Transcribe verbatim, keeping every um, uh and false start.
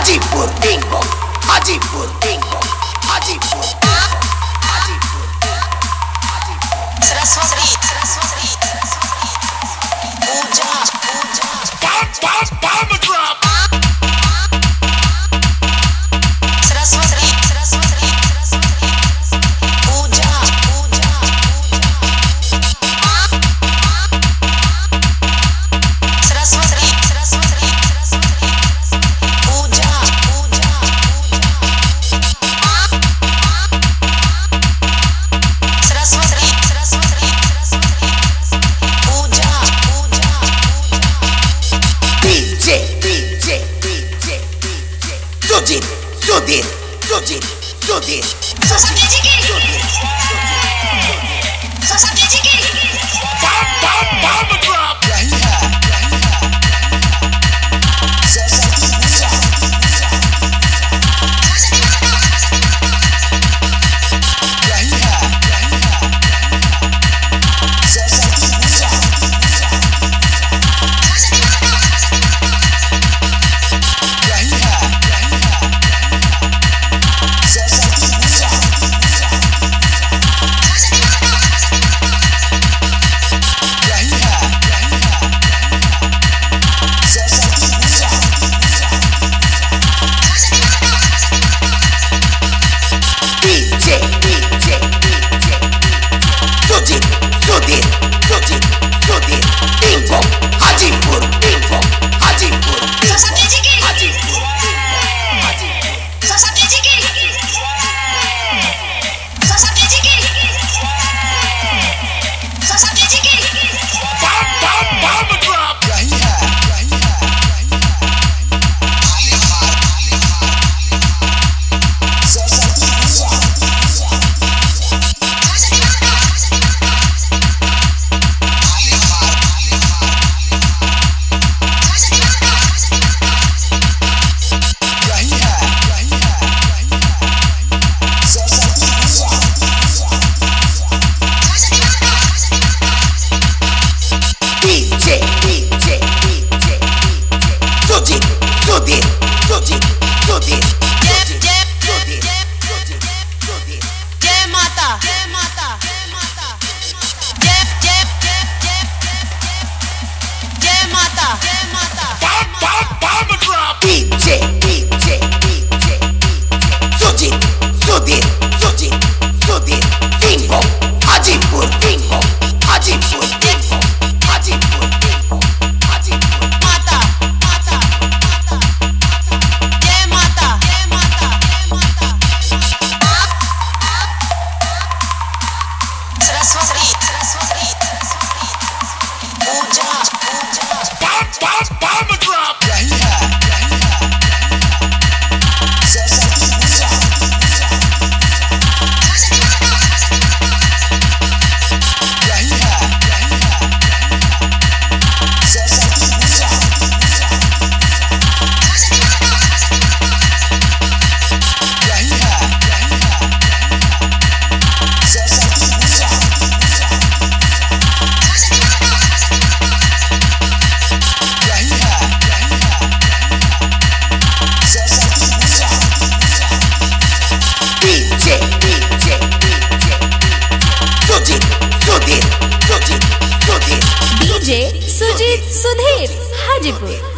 Hajipur bingo, Hajipur bingo, Hajipur Hajipur Saraswati Saraswati puja puja bomb bomb bomb drop Saraswati Saraswati Saraswati puja puja Saraswati Saraswati Saraswati puja puja Saraswati Saraswati Saraswati puja puja DJ DJ DJ DJ Sujit Sudhir Sujit Sudhir Saraswati ji की सरस्वती जी की bomb bomb bomb drop यही है यही है सरस्वती पूजा यही है यही है सरस्वती पूजा यही है यही है सरस्वती पूजा यही है यही है Saraswati puja DJ DJ DJ Sujit Sudhir Sujit Sudhir bingo Hajipur bingo Hajipur Saraswati ji की हाजीपुर हाजीपुर सरस्वती जी की सरस्वती जी की सरस्वती जी की bomb bomb bomb drop यही है यही है यही है सरस्वती पूजा यही है यही है Saraswati puja DJ DJ DJ Sujit Sudhir Sujit Sudhir जय जय सुधीर जय सुजीत सुधीर जय माता जय माता जय माता जय जय जय जय जय माता जय माता bomb bomb bomb drop DJ DJ DJ Sujit Sudhir Sujit Sudhir bingo Hajipur bingo Hajipur bingo Hajipur bingo Hajipur माता माता माता जय माता जय माता जय माता Saraswati Saraswati puja puja bomb bomb bomb drop यही है यही है सरस्वती पूजा यही है यही है सरस्वती पूजा यही है यही है सरस्वती पूजा यही है यही है Saraswati puja DJ DJ DJ Sujit Sudhir Sujit Sudhir DJ Sujit Sudhir Hajipur.